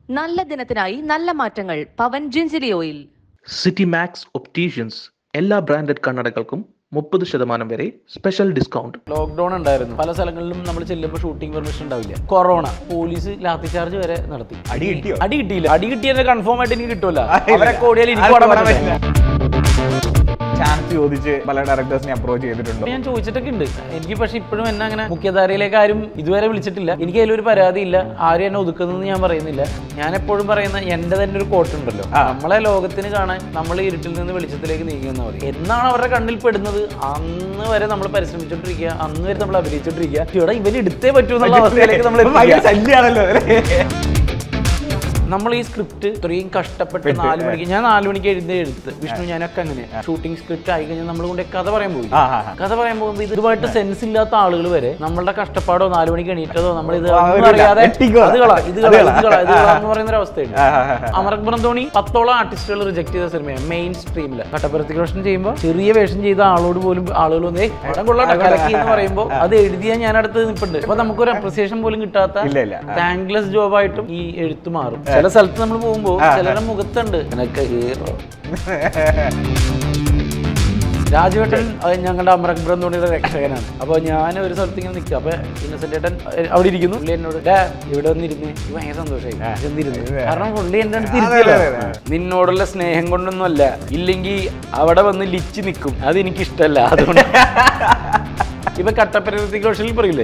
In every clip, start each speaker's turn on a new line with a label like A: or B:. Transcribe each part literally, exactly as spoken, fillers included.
A: നല്ല ദിനത്തിനായി നല്ല മാറ്റങ്ങൾ Pavan gingelly oil.
B: City max opticians എല്ലാ ബ്രാൻഡഡ് കണ്ണടകൾക്കും മുപ്പത് ശതമാനം വരെ സ്പെഷ്യൽ ഡിസ്കൗണ്ട്.
C: ലോക്ക്ഡൌൺ ഉണ്ടായിരുന്നു. പല സ്ഥലങ്ങളിലും നമ്മൾ ചെല്ലുമ്പോൾ ഷൂട്ടിംഗ് പെർമിഷൻ ഉണ്ടാവില്ല. കൊറോണ, പോലീസ് ലാത്തി ചാർജ് വരെ നടത്തി.
D: അടി കിട്ടിയോ?
C: അടി കിട്ടിയില്ല. അടി കിട്ടിയത് കൺഫേം ആയിട്ട് എനിക്ക് കിട്ടുമല്ലോ. അവരൊക്കെ ഓടിയാൽ എനിക്ക് ഓടാൻ പറ്റില്ല.
D: ചാൻസ് ചോദിച്ച് പല ഡയറക്ടേഴ്സിനെ അപ്രോച്ച് ചെയ്തിട്ടുണ്ടോ?
C: ഞാൻ ചോദിച്ചിട്ടൊക്കെ ഉണ്ട്. എനിക്ക് പക്ഷെ ഇപ്പോഴും എന്നെ അങ്ങനെ മുഖ്യധാരയിലേക്ക് ആരും ഇതുവരെ വിളിച്ചിട്ടില്ല. എനിക്ക് അതിലൊരു പരാതിയില്ല. ആരും എന്നെ ഒതുക്കുന്നതെന്ന് ഞാൻ പറയുന്നില്ല. ഞാൻ എപ്പോഴും പറയുന്ന എന്റെ തന്നെ ഒരു കോട്ട് ഉണ്ടല്ലോ, നമ്മളെ ലോകത്തിന് കാണാൻ നമ്മൾ ഇരുട്ടിൽ നിന്ന് വെളിച്ചത്തിലേക്ക് നീങ്ങുന്ന മതി. എന്നാണ് അവരുടെ കണ്ണിൽ പെടുന്നത് അന്ന് വരെ നമ്മൾ പരിശ്രമിച്ചോണ്ടിരിക്കുക, അന്ന് വരെ നമ്മൾ അഭിനയിച്ചോണ്ടിരിക്കുക. ഇവിടെ ഇവര് എടുത്തേ പറ്റൂ എന്നുള്ള അവസ്ഥയിലേക്ക് നമ്മൾ
D: ശല്യാണല്ലോ.
C: നമ്മൾ ഈ സ്ക്രിപ്റ്റ് ഇത്രയും കഷ്ടപ്പെട്ട് നാല് മണിക്ക് ഞാൻ നാല് മണിക്ക് എഴുതി എടുത്ത് വിഷ്ണു ഞാനൊക്കെ അങ്ങനെ ഷൂട്ടിംഗ് സ്ക്രിപ്റ്റ് ആയി കഴിഞ്ഞാൽ നമ്മൾ കൊണ്ട് കഥ പറയാൻ പോയി. കഥ പറയാൻ പോകുമ്പോൾ ഇതുമായിട്ട് സെൻസ് ഇല്ലാത്ത ആളുകൾ വരെ നമ്മളുടെ കഷ്ടപ്പാടോ നാല് മണിക്ക് എണീറ്റതോ നമ്മൾ ഇത് അറിയാതെ ഇത് കള ഇത് കള ഇത് കള ഇത് കള എന്ന് പറയുന്ന ഒരു അവസ്ഥയുണ്ട്. അമർ അക്ബർ ധോണി പത്തോളം ആർട്ടിസ്റ്റുകൾ റിജക്ട് ചെയ്ത സിനിമയാണ് മെയിൻ സ്ട്രീമില്. കട്ടപ്പുറത്തികൃഷ്ണൻ ചെയ്യുമ്പോൾ ചെറിയ വേഷം ചെയ്ത ആളോട് പോലും ആളുകൾ വന്നേ പടം കൊള്ളാം കലക്കി എന്ന് പറയുമ്പോൾ അത് എഴുതിയാൽ ഞാൻ അടുത്ത് നിൽപ്പുണ്ട്. അപ്പൊ നമുക്കൊരു അപ്രിസിയേഷൻ പോലും കിട്ടാത്ത താങ്ക്ലെസ് ജോബായിട്ടും ഈ എഴുത്ത് മാറും. ചില സ്ഥലത്ത് നമ്മൾ പോകുമ്പോ ചിലരുടെ മുഖത്തുണ്ട് എന്നൊക്കെ ഹീറോ. രാജുവേട്ടൻ ഞങ്ങളുടെ അമർ അക്ബർ ധോണിയുടെ രക്ഷകനാണ്. അപ്പൊ ഞാൻ ഒരു സ്ഥലത്ത് ഇങ്ങനെ നിൽക്കുക. അപ്പൊ ഇന്നസെന്റ് ഏട്ടൻ അവിടെ ഇരിക്കുന്നു. പുള്ളി എന്നോട് ഇവിടെ വന്നിരുന്ന് ഭയങ്കര സന്തോഷമായി ചെന്നിരുന്നു. കാരണം പുള്ളി എന്റെ അടുത്ത് ഇരിക്കില്ല. നിന്നോടുള്ള സ്നേഹം കൊണ്ടൊന്നുമല്ല, ഇല്ലെങ്കിൽ അവിടെ വന്ന് ലിച്ച് നിൽക്കും, അത് എനിക്ക് ഇഷ്ടമല്ല. അതുകൊണ്ട് ഇപ്പൊ കട്ടപ്പുറത്തിൽ പറയില്ലേ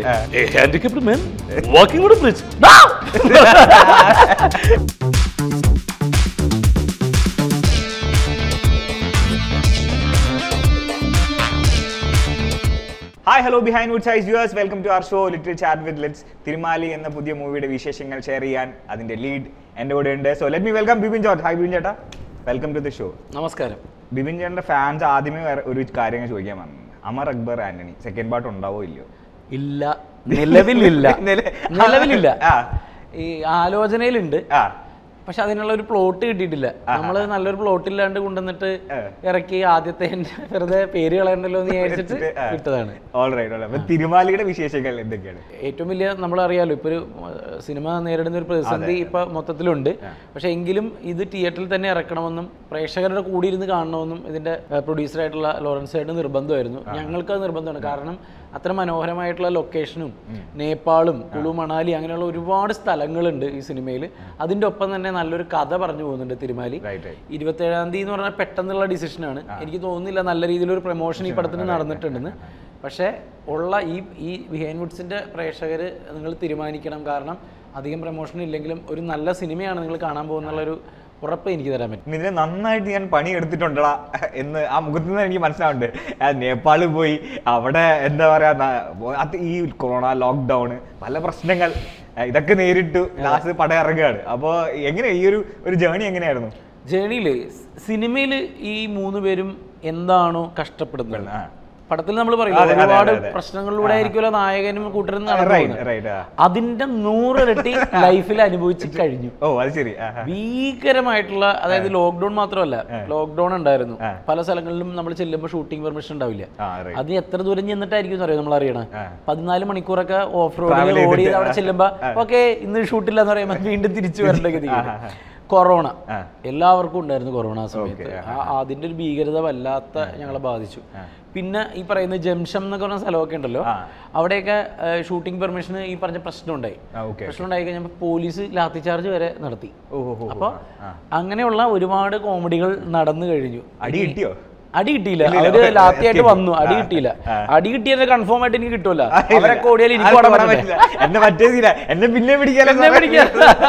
D: hi hello Behindwoods ice viewers, welcome to our show little chat with let's. Thirumali എന്ന പുതിയ മൂവിയുടെ വിശേഷങ്ങൾ ഷെയർ ചെയ്യാൻ അതിന്റെ ലീഡ് എൻ്റെ കൂടെ ഉണ്ട്. So let me welcome Bibin George. Hi Bibin ചേട്ടാ, വെൽക്കം ടു ദി ഷോ.
C: നമസ്കാരം.
D: ബിബിൻ ചേട്ടൻ്റെ ഫാൻസ് ആദ്യമേ ഒരു കാര്യങ്ങൾ ചോദിക്കാൻ വന്നു, അമർ അക്ബർ ആന്റണി സെക്കൻഡ് പാർട്ട് ഉണ്ടാവോ ഇല്ലയോ?
C: ഇല്ല, നിലവിലില്ല. നിലവിലില്ല. ഈ ആലോചനയിലുണ്ട്, പക്ഷെ അതിനുള്ള ഒരു പ്ലോട്ട് കിട്ടിയിട്ടില്ല. നമ്മള് നല്ലൊരു പ്ലോട്ട് ഇല്ലാണ്ട് കൊണ്ടുവന്നിട്ട് ഇറക്കി ആദ്യത്തെ വെറുതെ പേര് കളയണ്ടല്ലോ എന്ന് വിചാരിച്ചിട്ട് കിട്ടതാണ്.
D: തിരുമാലിയുടെ വിശേഷങ്ങൾ എന്തൊക്കെയാണ്?
C: ഏറ്റവും വലിയ നമ്മളറിയാലോ ഇപ്പൊ ഒരു സിനിമ നേരിടുന്ന ഒരു പ്രതിസന്ധി ഇപ്പൊ മൊത്തത്തിലുണ്ട്. പക്ഷെ എങ്കിലും ഇത് തിയേറ്ററിൽ തന്നെ ഇറക്കണമെന്നും പ്രേക്ഷകരുടെ കൂടി ഇരുന്ന് കാണണമെന്നും ഇതിന്റെ പ്രൊഡ്യൂസറായിട്ടുള്ള ലോറൻസ് ആയിട്ട് നിർബന്ധമായിരുന്നു. ഞങ്ങൾക്ക് അത് നിർബന്ധമാണ്. കാരണം അത്ര മനോഹരമായിട്ടുള്ള ലൊക്കേഷനും നേപ്പാളും കുളു മണാലി അങ്ങനെയുള്ള ഒരുപാട് സ്ഥലങ്ങളുണ്ട് ഈ സിനിമയിൽ. അതിൻ്റെ ഒപ്പം തന്നെ നല്ലൊരു കഥ പറഞ്ഞു പോകുന്നുണ്ട് തിരുമാലി. ഇരുപത്തേഴാം തീയതി എന്ന് പറഞ്ഞാൽ പെട്ടെന്നുള്ള ഡിസിഷനാണ്. എനിക്ക് തോന്നുന്നില്ല നല്ല രീതിയിലൊരു പ്രൊമോഷൻ ഈ പടത്തിന് നടന്നിട്ടുണ്ടെന്ന്. പക്ഷേ ഉള്ള ഈ ഈ ബിഹൈൻഡ്വുഡ്സിൻ്റെ പ്രേക്ഷകർ നിങ്ങൾ തീരുമാനിക്കണം. കാരണം അധികം പ്രൊമോഷൻ ഇല്ലെങ്കിലും ഒരു നല്ല സിനിമയാണ് നിങ്ങൾ കാണാൻ പോകുന്നുള്ളൊരു ഉറപ്പ് എനിക്ക് തരാൻ പറ്റും.
D: ഇതിന് നന്നായിട്ട് ഞാൻ പണി എടുത്തിട്ടുണ്ടടാ എന്ന് ആ മുഖത്ത് നിന്ന് എനിക്ക് മനസ്സിലാവുന്നുണ്ട്. നേപ്പാളിൽ പോയി അവിടെ എന്താ പറയാ, അത് ഈ കൊറോണ ലോക്ക്ഡൗണ് പല പ്രശ്നങ്ങൾ ഇതൊക്കെ നേരിട്ടു ലാസ്റ്റ് പടം ഇറങ്ങുകയാണ്. അപ്പോൾ എങ്ങനെ ഈ ഒരു ഒരു ജേണി എങ്ങനെയായിരുന്നു?
C: ജേണിയിൽ സിനിമയിൽ ഈ മൂന്ന് പേരും എന്താണോ കഷ്ടപ്പെടുന്നത് പടത്തിൽ നമ്മൾ പറയും ഒരുപാട് പ്രശ്നങ്ങളിലൂടെ ആയിരിക്കുമല്ലോ നായകനും കൂട്ടരും നടന്നത്. അതിന്റെ നൂറിരട്ടി ലൈഫിൽ അനുഭവിച്ച് കഴിഞ്ഞു.
D: ഓ അത് ശരി.
C: ഭീകരമായിട്ടുള്ള, അതായത് ലോക്ക്ഡൌൺ മാത്രമല്ല, ലോക്ക്ഡൌൺ ഉണ്ടായിരുന്നു. പല സ്ഥലങ്ങളിലും നമ്മൾ ചെല്ലുമ്പോൾ ഷൂട്ടിംഗ് പെർമിഷൻ ഉണ്ടാവില്ല. അത് എത്ര ദൂരം ചെന്നിട്ടായിരിക്കും അറിയാം നമ്മൾ അറിയണം. പതിനാല് മണിക്കൂറൊക്കെ ഓഫ് റോഡിൽ ഓടി അവിടെ ചെല്ലുമ്പോ ഓക്കെ ഇന്ന് ഷൂട്ടില്ല എന്ന് പറയുമ്പോൾ വീണ്ടും തിരിച്ചു വരേണ്ടത്. കൊറോണ എല്ലാവർക്കും ഉണ്ടായിരുന്നു. കൊറോണ സമയത്ത് അതിന്റെ ഒരു ഭീകരത വല്ലാത്ത ഞങ്ങളെ ബാധിച്ചു. പിന്നെ ഈ പറയുന്ന ജംഷം എന്നൊക്കെ പറഞ്ഞ സ്ഥലമൊക്കെ ഉണ്ടല്ലോ, അവിടെയൊക്കെ ഷൂട്ടിംഗ് പെർമിഷന് ഈ പറഞ്ഞ പ്രശ്നം ഉണ്ടായി. പ്രശ്നം ഉണ്ടായി കഴിഞ്ഞപ്പോൾ പോലീസ് ലാത്തി ചാർജ് വരെ നടത്തി. അപ്പൊ അങ്ങനെയുള്ള ഒരുപാട് കോമഡികൾ നടന്നു കഴിഞ്ഞു.
D: അടി കിട്ടിയോ?
C: അടി കിട്ടിയില്ല. അവര് ലാത്തിയായിട്ട് വന്നു. അടി കിട്ടിയില്ല. അടി കിട്ടിയത് കൺഫേം ആയിട്ട് എനിക്ക് കിട്ടുമല്ലോ. അവരൊക്കെ ഓടിയാൽ എനിക്ക് ഓടാൻ പറ്റില്ല.
D: എന്നെ പറ്റില്ല, എന്നെ പിന്നെ പിടിക്കാൻ
C: എന്നെ പിടിക്കാൻ.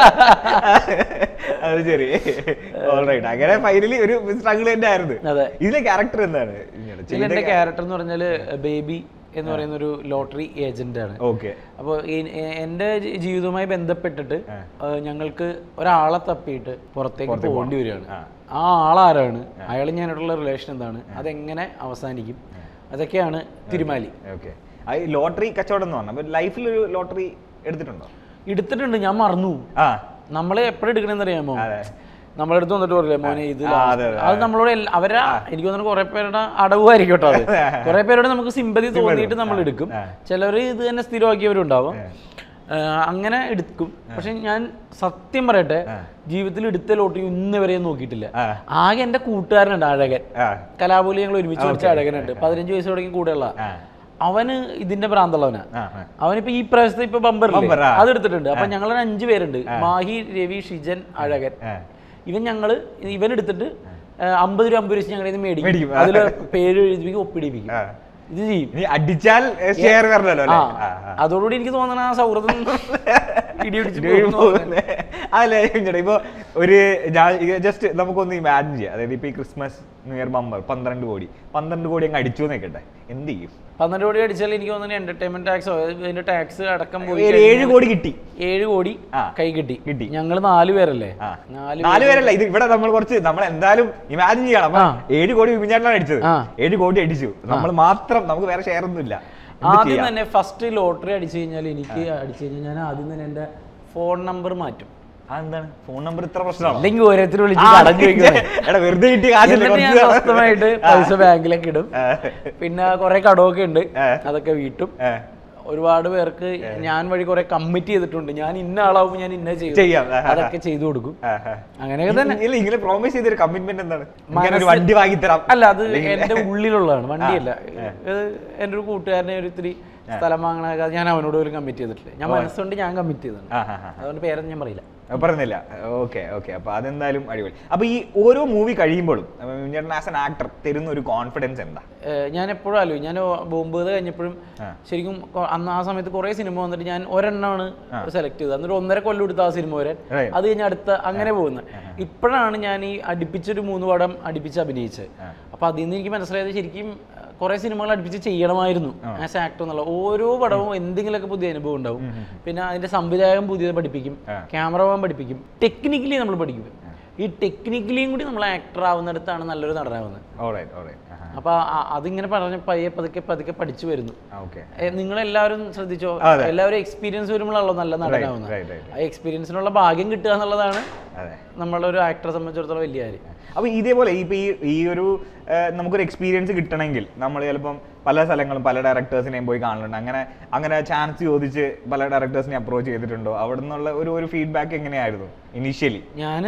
D: അത് ശരി. ഓൾറൈറ്റ്. അങ്ങനെ ഫൈനലി ഒരു സ്ട്രഗിൾ തന്നെ ആയിരുന്നു.
C: അതെ.
D: ഇതിലെ ക്യാരക്ടർ എന്താണ്?
C: ഇതിലെ ക്യാരക്ടർ എന്ന് പറഞ്ഞാല് ബേബി എന്ന് പറയുന്ന ഒരു ലോട്ടറി ഏജന്റ് ആണ്.
D: ഓക്കെ.
C: അപ്പോൾ എൻ്റെ ജീവിതവുമായി ബന്ധപ്പെട്ടിട്ട് ഞങ്ങൾക്ക് ഒരാളെ തപ്പിയിട്ട് പുറത്തേക്ക് പോകേണ്ടി വരികയാണ്. ആ ആളാരാണ്, അയാൾ ഞാനായിട്ടുള്ള റിലേഷൻ എന്താണ്, അതെങ്ങനെ അവസാനിക്കും, അതൊക്കെയാണ് തിരുമാലി.
D: ഓക്കെ. ലോട്ടറി കച്ചവടം എന്ന് പറഞ്ഞാൽ ലൈഫിൽ ഒരു ലോട്ടറി എടുത്തിട്ടുണ്ടോ?
C: എടുത്തിട്ടുണ്ട്, ഞാൻ മറന്നു. നമ്മളെ എപ്പോഴും എടുക്കണമെന്ന് അറിയാമോ? നമ്മളെ അടുത്ത് വന്നിട്ട് പറയില്ലേ മോനെ ഇത്, അത് നമ്മളോട് അവരാ എനിക്ക് തോന്നുന്നു കുറെ പേരുടെ അടവുമായിരിക്കും കേട്ടോ. അത് കുറെ പേരോട് നമുക്ക് സിമ്പതി തോന്നിയിട്ട് നമ്മൾ എടുക്കും. ചിലർ ഇത് തന്നെ സ്ഥിരമാക്കിയവരുണ്ടാവും. അങ്ങനെ എടുക്കും. പക്ഷെ ഞാൻ സത്യം പറയട്ടെ, ജീവിതത്തിൽ എടുത്ത ലോട്ടറി ഇന്ന് വരെ നോക്കിയിട്ടില്ല. ആകെ എൻ്റെ കൂട്ടുകാരനുണ്ട് അഴകൻ, കലാപൂലി ഞങ്ങൾ ഒരുമിച്ച് പഠിച്ച അഴകനുണ്ട്, പതിനഞ്ച് വയസ്സ് തുടങ്ങി കൂടെയുള്ള. അവന് ഇതിന്റെ ഭ്രാന്തള്ളവനാ. അവനിപ്പോ ഈ പ്രാവശ്യത്തെ ഇപ്പൊ ബമ്പർ അത് എടുത്തിട്ടുണ്ട്. അപ്പൊ ഞങ്ങൾ അഞ്ചു പേരുണ്ട്, മാഹി, രവി, ഷിജൻ, അഴകൻ. ഇവൻ ഞങ്ങള് ഇവൻ എടുത്തിട്ട് അമ്പത് രൂപ അമ്പത് രൂപ ഞങ്ങൾ ഇത് മേടിക്കും, അതില് പേര് എഴുതിപ്പിക്കും, ഒപ്പിടിപ്പിക്കും. ഇത് ചെയ്യും.
D: അടിച്ചാൽ
C: അതോടുകൂടി എനിക്ക് തോന്നണ ആ സൗഹൃദം
D: അല്ലേ. ഇപ്പൊ ഒരു ജസ്റ്റ് നമുക്കൊന്ന് ഇമാജിൻ ചെയ്യാം. അതായത് ഇപ്പൊ ഈ ക്രിസ്മസ് ന്യൂ ഇയർ ബമ്പർ പന്ത്രണ്ട് കോടി പന്ത്രണ്ട് കോടി അങ്ങ് അടിച്ചു നോക്കട്ടെ, എന്ത് ചെയ്യും?
C: പന്ത്രണ്ട് കോടി അടിച്ചാൽ എനിക്ക് തോന്നുന്നു എന്റർടൈൻമെന്റ് ടാക്സ് അതിന്റെ ടാക്സ് അടക്കം പോയി
D: ഏഴ് കോടി കിട്ടി.
C: ഏഴ് കോടി കൈ കിട്ടി കിട്ടി ഞങ്ങൾ നാല് പേരല്ലേ?
D: നാല് പേരല്ല, ഇത് ഇവിടെ നമ്മൾ കുറച്ച് നമ്മൾ എന്തായാലും ഇമാജിൻ ചെയ്യണം. ഏഴ് കോടി വിപിൻചാട്ടനാണ് അടിച്ചത്, ഏഴ് കോടി അടിച്ചു നമ്മൾ മാത്രം, നമുക്ക് വേറെ ഷെയർ ഒന്നും ഇല്ല.
C: ആദ്യം തന്നെ ഫസ്റ്റ് ലോട്ടറി അടിച്ചു കഴിഞ്ഞാൽ എനിക്ക് അടിച്ചു കഴിഞ്ഞാൽ ഞാൻ ആദ്യം തന്നെ എന്റെ ഫോൺ നമ്പർ മാറ്റും.
D: അതെന്താണ് ഫോൺ നമ്പർ ഇത്ര പ്രശ്നമാണ്?
C: അല്ലെങ്കിൽ ഓരോരുത്തർ വിളിച്ച്
D: വെറുതെ കിട്ടിയ
C: സ്വസ്ഥമായിട്ട് പൈസ ബാങ്കിലൊക്കെ ഇടും. പിന്നെ കുറെ കടമൊക്കെ ഉണ്ട്, അതൊക്കെ വീട്ടും. ഒരുപാട് പേർക്ക് ഞാൻ വഴി കുറെ കമ്മിറ്റ് ചെയ്തിട്ടുണ്ട്, ഞാൻ ഇന്ന ആളാവും, ഞാൻ ഇന്ന ചെയ്യും, അതൊക്കെ ചെയ്തു കൊടുക്കും. അങ്ങനെയൊക്കെ തന്നെ.
D: ഇങ്ങനെ പ്രോമിസ് ചെയ്തൊരു കമ്മിറ്റ്മെന്റ് എന്താണ്? വണ്ടി വാങ്ങിത്തരാം.
C: അല്ല, അത് എന്റെ ഉള്ളിലുള്ളതാണ്, വണ്ടിയല്ല. എന്റെ ഒരു കൂട്ടുകാരനെ ഒരു ഇത്തിരി സ്ഥലം വാങ്ങണ ഞാൻ അവനോട് പോലും കമ്മിറ്റ് ചെയ്തിട്ടില്ല. ഞാൻ മനസ്സുകൊണ്ട് ഞാൻ കമ്മിറ്റ് ചെയ്തതാണ്, അതുകൊണ്ട് പേരൊന്നും ഞാൻ പറയില്ല.
D: പറഞ്ഞില്ല. ഓക്കെ ഓക്കെ അപ്പൊ അതെന്തായാലും അടിപൊളി. അപ്പൊ ഈ ഓരോ മൂവി കഴിയുമ്പോഴും ആസ് ആൻ ആക്ടർ തരുന്ന ഒരു കോൺഫിഡൻസ് എന്താ? ഞാൻ
C: എപ്പോഴും ആലോചിക്കും. ഞാൻ ബോംബ് കഴിഞ്ഞപ്പോഴും ശരിക്കും അന്ന് ആ സമയത്ത് കുറെ സിനിമ വന്നിട്ട് ഞാൻ ഒരെണ്ണമാണ് സെലക്ട് ചെയ്തത്. എന്നിട്ട് ഒന്നര കൊല്ലം എടുത്ത ആ സിനിമ വരെ, അത് കഴിഞ്ഞ് അടുത്ത അങ്ങനെ പോകുന്നത്. ഇപ്പോഴാണ് ഞാൻ ഈ അടുപ്പിച്ചൊരു മൂന്ന് പടം അടുപ്പിച്ച് അഭിനയിച്ചത്. അപ്പൊ അതിൽ നിന്ന് എനിക്ക് മനസ്സിലായത് ശരിക്കും കുറെ സിനിമകൾ അടുപ്പിച്ച് ചെയ്യണമായിരുന്നു ആസ് ആക്ടർ എന്നുള്ള. ഓരോ പടവും എന്തെങ്കിലുമൊക്കെ പുതിയ അനുഭവം ഉണ്ടാവും. പിന്നെ അതിന്റെ സംവിധായകൻ പുതിയത് പഠിപ്പിക്കും, ക്യാമറമാൻ പഠിപ്പിക്കും, ടെക്നിക്കലി നമ്മൾ പഠിക്കും. ഈ ടെക്നിക്കലിയും കൂടി നമ്മൾ ആക്ടർ ആവുന്നിടത്താണ് നല്ലൊരു നടനാവുന്നത്. അപ്പൊ അതിങ്ങനെ പറഞ്ഞ് പയ്യെ പതുക്കെ പതുക്കെ പഠിച്ചു വരുന്നു. നിങ്ങളെല്ലാവരും ശ്രദ്ധിച്ചോ, എല്ലാവരും എക്സ്പീരിയൻസ് വരുമ്പോഴാണല്ലോ നല്ല നടനാവുന്നത്. ആ എക്സ്പീരിയൻസിനുള്ള ഭാഗ്യം കിട്ടുക എന്നുള്ളതാണ് നമ്മളെ ഒരു ആക്ടറെ സംബന്ധിച്ചിടത്തോളം വലിയ കാര്യം.
D: അപ്പോൾ ഇതേപോലെ ഇപ്പോൾ ഈ ഈ ഒരു നമുക്കൊരു എക്സ്പീരിയൻസ് കിട്ടണമെങ്കിൽ നമ്മൾ ചിലപ്പം പല സ്ഥലങ്ങളും പല ഡയറക്ടേഴ്സിനെയും പോയി കാണുന്നുണ്ട്. അങ്ങനെ അങ്ങനെ ചാൻസ് ചോദിച്ച് പല ഡയറക്ടേഴ്സിനെ അപ്രോച്ച് ചെയ്തിട്ടുണ്ടോ? അവിടെ നിന്നുള്ള ഒരു ഒരു ഫീഡ്ബാക്ക് എങ്ങനെയായിരുന്നു ഇനീഷ്യലി?
C: ഞാൻ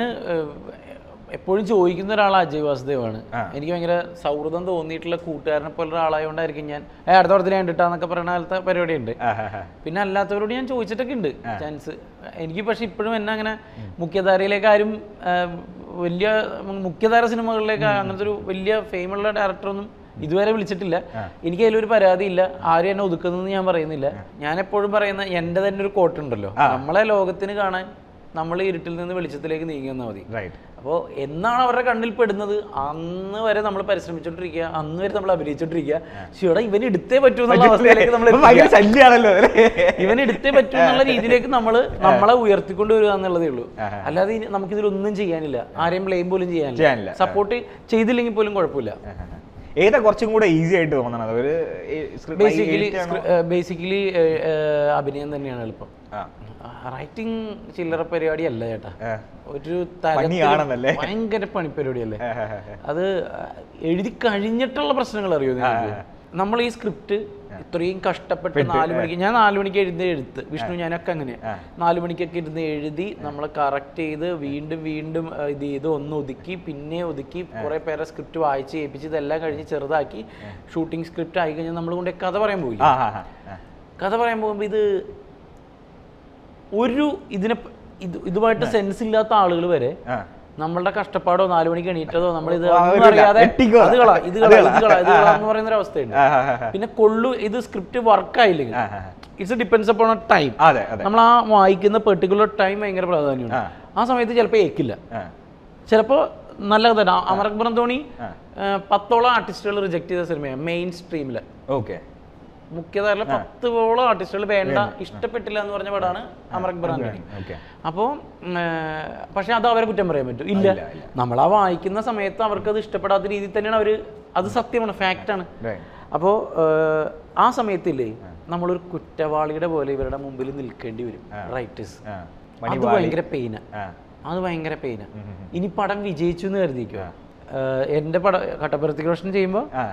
C: എപ്പോഴും ചോദിക്കുന്ന ഒരാൾ അജയ് വാസുദേവാണ്. എനിക്ക് ഭയങ്കര സൗഹൃദം തോന്നിയിട്ടുള്ള കൂട്ടുകാരനെ പോലെ ഒരാളായതുകൊണ്ടായിരിക്കും ഞാൻ അടുത്ത പടത്തിൽ കണ്ടിട്ടാന്നൊക്കെ പറയുന്ന കാലത്തെ പരിപാടിയുണ്ട്. പിന്നെ അല്ലാത്തവരോട് ഞാൻ ചോദിച്ചിട്ടൊക്കെ ഉണ്ട് ചാൻസ്. എനിക്ക് പക്ഷെ ഇപ്പോഴും എന്നെ അങ്ങനെ മുഖ്യധാരയിലേക്ക് ആരും വലിയ മുഖ്യധാര സിനിമകളിലേക്ക് അങ്ങനത്തെ ഒരു വലിയ ഫെയിമുള്ള ഡയറക്ടറൊന്നും ഇതുവരെ വിളിച്ചിട്ടില്ല. എനിക്ക് അതിലൊരു പരാതിയില്ല, ആരും എന്നെ ഒതുക്കുന്നതെന്ന് ഞാൻ പറയുന്നില്ല. ഞാൻ എപ്പോഴും പറയുന്ന എൻ്റെ തന്നെ ഒരു കോട്ടുണ്ടല്ലോ, നമ്മളെ ലോകത്തിന് കാണാൻ നമ്മൾ ഇരുട്ടിൽ നിന്ന് വെളിച്ചത്തിലേക്ക് നീങ്ങി വന്നാൽ മതി. അപ്പോൾ എന്നാണ് അവരുടെ കണ്ണിൽ പെടുന്നത് അന്ന് വരെ നമ്മൾ പരിശ്രമിച്ചോണ്ടിരിക്കുക, അന്ന് വരെ നമ്മൾ അഭിനയിച്ചോണ്ടിരിക്കുക. ശിവട ഇവൻ എടുത്തേ പറ്റൂ എന്നുള്ള അവസ്ഥയിലേക്ക് നമ്മൾ ഇവൻ എടുത്തേ പറ്റൂ എന്നുള്ള രീതിയിലേക്ക് നമ്മൾ നമ്മളെ ഉയർത്തിക്കൊണ്ട് വരിക എന്നുള്ളതേ ഉള്ളൂ. അല്ലാതെ നമുക്കിതിലൊന്നും ചെയ്യാനില്ല, ആരെയും ബ്ലെയിം പോലും ചെയ്യാനില്ല. സപ്പോർട്ട് ചെയ്തില്ലെങ്കിൽ പോലും കുഴപ്പമില്ല.
D: ഏതാ കുറച്ചും കൂടെ ഈസി ആയിട്ട് തോന്നണത്? ഒരു
C: ബേസിക്കലി അഭിനയം തന്നെയാണ് എളുപ്പം. റൈറ്റിംഗ് ചില്ലറ പരിപാടിയല്ല ചേട്ടാ, ഒരു ഭയങ്കര പണിപ്പരിപാടിയല്ലേ. അത് എഴുതി കഴിഞ്ഞിട്ടുള്ള പ്രശ്നങ്ങൾ അറിയോ നിങ്ങൾക്ക്? നമ്മൾ ഈ സ്ക്രിപ്റ്റ് ഇത്രയും കഷ്ടപ്പെട്ട് നാലു മണിക്ക് ഞാൻ നാലു മണിക്ക് എഴുതി എഴുത്ത് വിഷ്ണു ഞാനൊക്കെ അങ്ങനെ നാലു മണിക്കൊക്കെ ഇരുന്ന് എഴുതി നമ്മൾ കറക്റ്റ് ചെയ്ത് വീണ്ടും വീണ്ടും ഇത് ചെയ്ത് ഒന്ന് ഒതുക്കി പിന്നെ ഒതുക്കി കുറെ പേരെ സ്ക്രിപ്റ്റ് വായിച്ച് ഏൽപ്പിച്ച് ഇതെല്ലാം കഴിഞ്ഞ് ചെറുതാക്കി ഷൂട്ടിംഗ് സ്ക്രിപ്റ്റ് ആയി കഴിഞ്ഞാൽ നമ്മൾ കൊണ്ട് കഥ പറയാൻ പോയില്ല. കഥ പറയാൻ പോകുമ്പോൾ ഇത് ഒരു ഇതിനെ ഇത് ഇതുമായിട്ട് സെൻസ് ഇല്ലാത്ത ആളുകൾ വരെ നമ്മളുടെ കഷ്ടപ്പാടോ നാലു മണിക്ക് എണീറ്റതോ നമ്മളിത് അറിയാതെ ഇത് കള ഇത് കള ഇത് കള ഇത് കള എന്ന് പറയുന്ന ഒരു അവസ്ഥയുണ്ട്. പിന്നെ കൊള്ളു ഇത് സ്ക്രിപ്റ്റ് വർക്കായില്ലെങ്കിൽ it's depends upon a time. നമ്മൾ ആ വായിക്കുന്ന പെർട്ടിക്കുലർ ടൈം ഭയങ്കര പ്രാധാന്യമാണ്. ആ സമയത്ത് ചിലപ്പോൾ ഏക്കില്ല, ചിലപ്പോൾ നല്ല തന്നെ. അമർ അക്ബർ ധോണി പത്തോളം ആർട്ടിസ്റ്റുകൾ റിജക്ട് ചെയ്ത സിനിമയാണ് മെയിൻ സ്ട്രീമില്.
D: ഓക്കെ,
C: മുഖ്യധാരയിലെ പത്തോളം ആർട്ടിസ്റ്റുകൾ വേണ്ട ഇഷ്ടപ്പെട്ടില്ല എന്ന് പറഞ്ഞ പടമാണ് അമർ അക്ബർ ധോണി. അപ്പോൾ പക്ഷെ അത് അവരെ കുറ്റം പറയാൻ പറ്റും ഇല്ല. നമ്മൾ ആ വായിക്കുന്ന സമയത്ത് അവർക്കത് ഇഷ്ടപ്പെടാത്ത രീതിയിൽ തന്നെയാണ് അവർ, അത് സത്യമാണ്, ഫാക്റ്റാണ്. അപ്പോൾ ആ സമയത്തില്ലേ നമ്മളൊരു കുറ്റവാളിയുടെ പോലെ ഇവരുടെ മുമ്പിൽ നിൽക്കേണ്ടി വരും റൈറ്റേഴ്സ്. അത് ഭയങ്കര പെയിനാ, അത് ഭയങ്കര പെയിനാ. ഇനി പടം വിജയിച്ചു എന്ന് കരുതിക്കുക. എൻ്റെ പടം കട്ടപ്പുറത്തി കൃഷ്ണൻ ചെയ്യുമ്പോൾ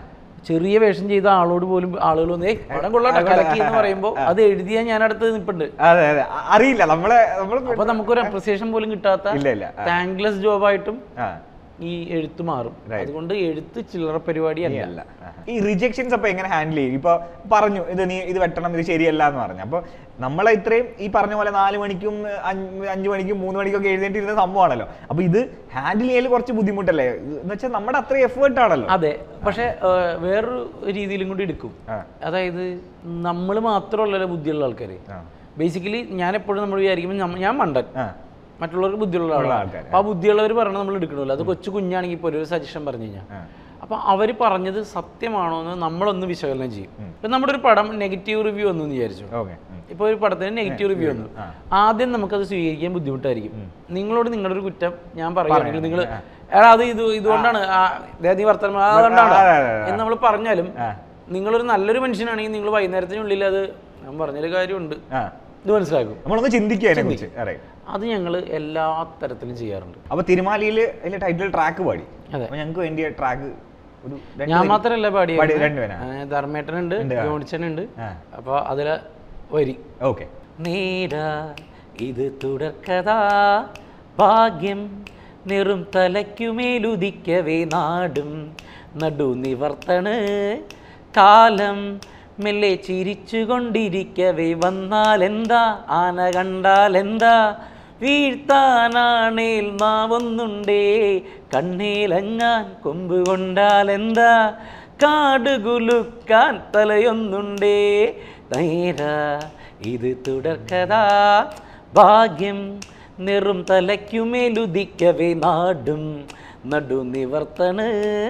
C: ചെറിയ വേഷം ചെയ്ത ആളോട് പോലും ആളുകൾ വന്ന് ഏയ് പടം കൊള്ളാം കലക്കി എന്ന് പറയുമ്പോൾ അത് എഴുതിയാൽ ഞാൻ അടുത്ത് നിൽപ്പുണ്ട്.
D: അതെ അതെ അറിയില്ല നമ്മളെ നമ്മൾ
C: അപ്പൊ നമുക്കൊരു അപ്രിസിയേഷൻ പോലും കിട്ടാത്ത താങ്ക്ലെസ് ജോബായിട്ടും ഈ എഴുത്ത് മാറും. അതുകൊണ്ട് എഴുത്ത് ചില്ലറ പരിപാടി അല്ല.
D: ഈ റിജക്ഷൻസ് അപ്പൊ എങ്ങനെ ഹാൻഡിൽ ചെയ്യും? ഇപ്പൊ പറഞ്ഞു ഇത് നീ ഇത് വെട്ടണം ഇത് ശരിയല്ല എന്ന് പറഞ്ഞു. അപ്പൊ നമ്മളെ ഇത്രയും ഈ പറഞ്ഞ പോലെ നാല് മണിക്കും അഞ്ചു മണിക്കും മൂന്ന് മണിക്കും ഒക്കെ എഴുതേണ്ടിരുന്ന സംഭവമാണല്ലോ. അപ്പൊ ഇത് ഹാൻഡിൽ ചെയ്യൽ കുറച്ച് ബുദ്ധിമുട്ടല്ലേ? എന്ന് വെച്ചാൽ നമ്മുടെ അത്രയും എഫേർട്ട് ആണല്ലോ.
C: അതെ, പക്ഷെ വേറൊരു രീതിയിലും കൂടി എടുക്കും. അതായത് നമ്മൾ മാത്രമല്ലല്ലോ ബുദ്ധിയുള്ള ആൾക്കാര്. ബേസിക്കലി ഞാൻ എപ്പോഴും നമ്മൾ വിചാരിക്കുമ്പോൾ ഞാൻ മണ്ടൻ, മറ്റുള്ളവർക്ക് ബുദ്ധിയുള്ള ആൾക്കാർ. അപ്പൊ ആ ബുദ്ധിയുള്ളവർ പറഞ്ഞാൽ നമ്മൾ എടുക്കണമല്ലോ. അത് കൊച്ചു കുഞ്ഞാണെങ്കിൽ ഇപ്പോൾ ഒരു സജഷൻ പറഞ്ഞു കഴിഞ്ഞാൽ അപ്പൊ അവർ പറഞ്ഞത് സത്യമാണോ എന്ന് നമ്മളൊന്ന് വിശകലനം ചെയ്യും. ഇപ്പൊ നമ്മുടെ ഒരു പടം നെഗറ്റീവ് റിവ്യൂ വന്നു എന്ന് വിചാരിച്ചു. ഇപ്പൊ ഒരു പടത്തിന് നെഗറ്റീവ് റിവ്യൂ വന്നു, ആദ്യം നമുക്കത് സ്വീകരിക്കാൻ ബുദ്ധിമുട്ടായിരിക്കും. നിങ്ങളോട് നിങ്ങളുടെ ഒരു കുറ്റം ഞാൻ പറയുകയാണെങ്കിൽ നിങ്ങൾ എടാ അത് ഇത് ഇതുകൊണ്ടാണ് നീ വർത്തമാനം അതുകൊണ്ടാണ് എന്ന് നമ്മൾ പറഞ്ഞാലും നിങ്ങളൊരു നല്ലൊരു മനുഷ്യനാണെങ്കിൽ നിങ്ങൾ വൈകുന്നേരത്തിനുള്ളിൽ അത് ഞാൻ പറഞ്ഞൊരു കാര്യമുണ്ട് ഇത് മനസ്സിലാക്കും.
D: നമ്മളൊന്ന് ചിന്തിക്കുക.
C: അത് ഞങ്ങൾ എല്ലാ തരത്തിലും ചെയ്യാറുണ്ട്.
D: അപ്പൊ തിരുമാലിയിൽ ടൈറ്റിൽ ട്രാക്ക് പാടി. ഞങ്ങൾക്ക് വേണ്ടിയ ട്രാക്ക്
C: ഞാൻ മാത്രല്ല പാടിയത്, ധർമ്മേട്ടനുണ്ട്, ജോണിച്ചനുണ്ട്. അപ്പൊ അതിലെ വരി
D: ഓക്കെ.
C: നേരാ ഇത് തുടർക്കഥാ ഭാഗ്യം നിറും തലയ്ക്കുമേലുദിക്കവേ നാടും നടു നിവർത്തണ് കാലം മെല്ലെ ചിരിച്ചുകൊണ്ടിരിക്കവേ വന്നാലെന്താ ആന കണ്ടാലെന്താ വീഴ്ത്താനാണേൽ നാവൊന്നുണ്ടേ കണ്ണേലങ്ങാൻ കൊമ്പ് കൊണ്ടാലെന്താ കാടുകുലുക്കാൻ തലയൊന്നുണ്ടേ നേരാ ഇത് തുടർക്കഥാ ഭാഗ്യം നിറും തലയ്ക്കുമേലുദിക്കവേ നാടും നടു നിവർത്തണ്